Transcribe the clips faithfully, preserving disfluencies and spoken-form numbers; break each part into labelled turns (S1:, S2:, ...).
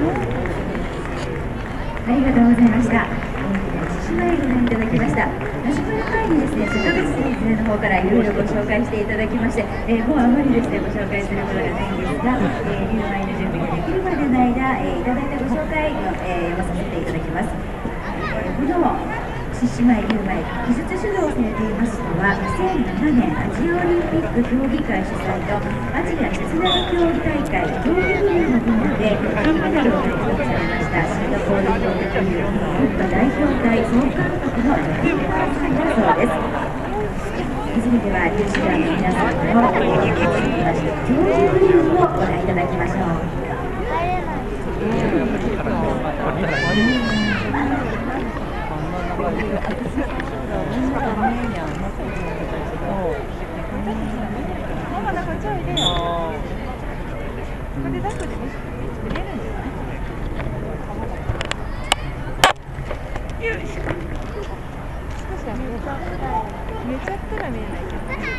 S1: ありがとうございました。獅子舞ご覧いただきました。始まる前にですね、坂口先生の方からいろいろご紹介していただきまして、えー、もうあまりですねご紹介することがないんですが、えー、竜舞の準備ができるまでの間、えー、いただいたご紹介を、えー、読まさせていただきます。えー、この獅子舞、竜舞、技術指導されていますのは、にせんななねんアジアオリンピック競技会主催のアジア実力競技大会競技フリーの分野で金メダルを獲得されましたシンガポール競技フリー国家代表隊総監督のジョニー・パーさんだそうです。それでは、有志団の皆さんの競技フリーをご覧いただきましょう。
S2: めちゃったら見えないけどね。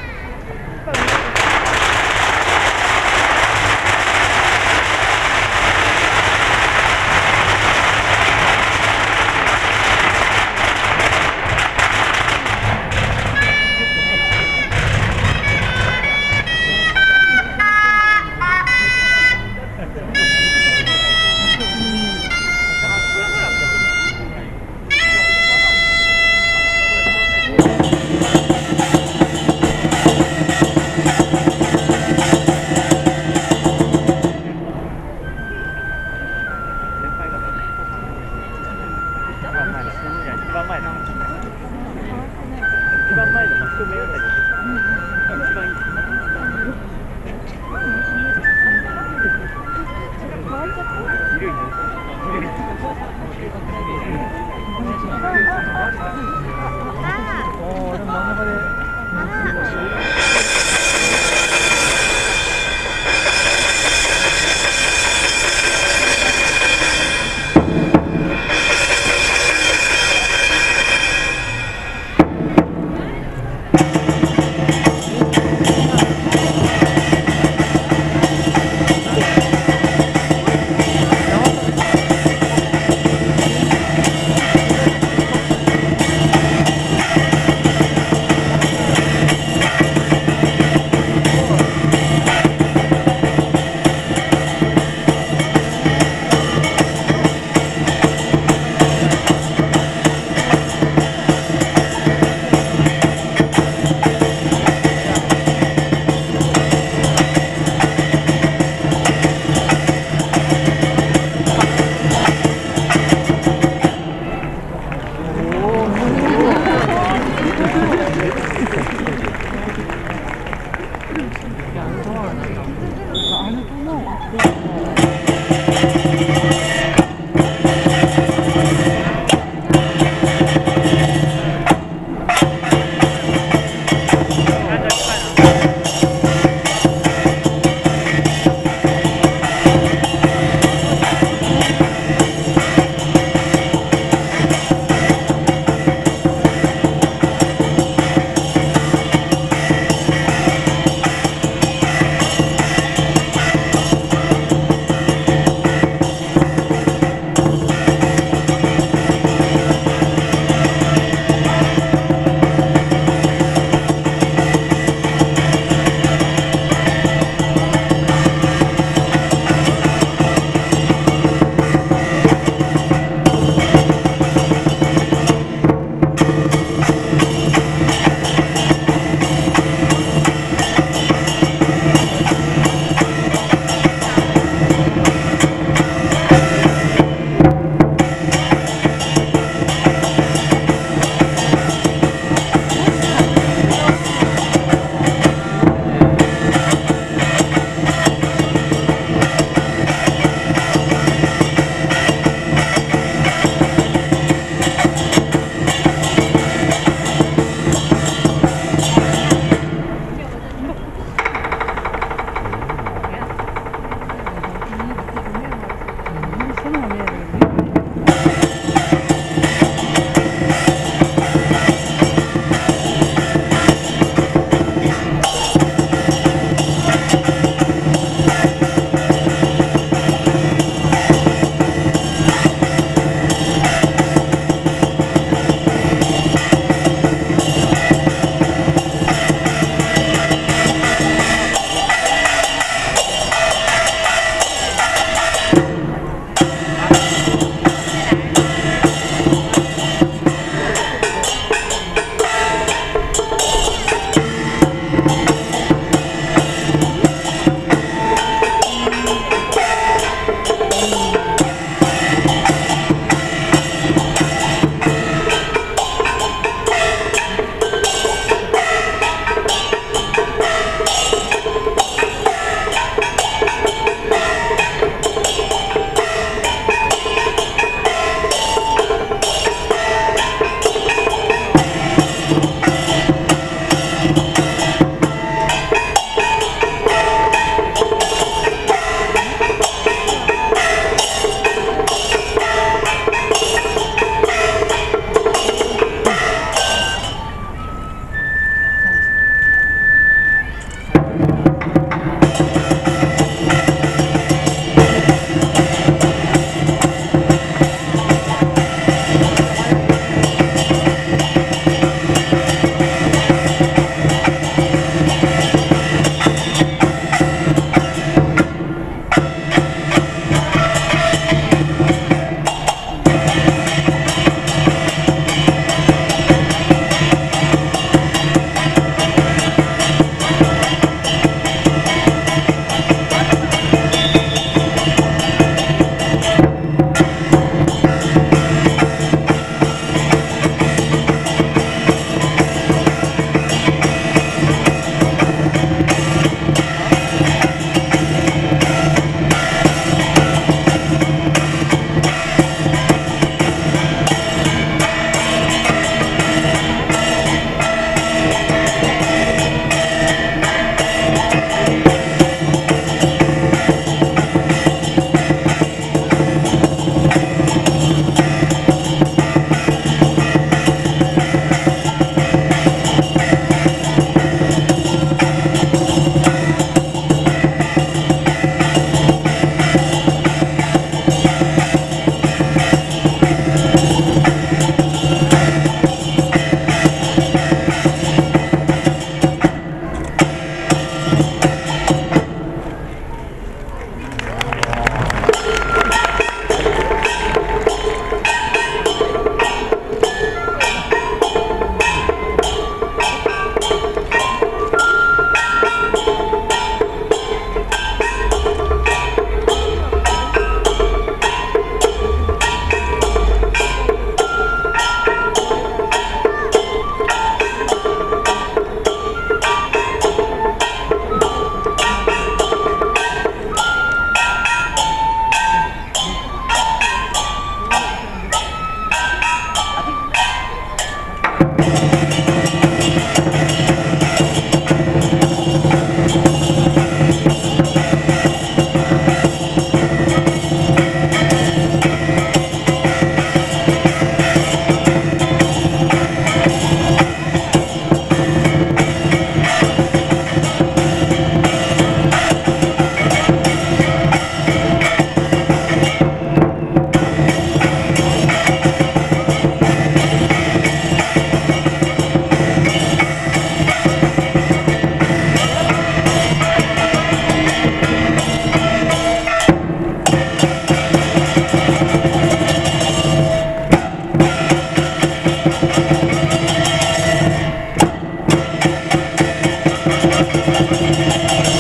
S1: ます。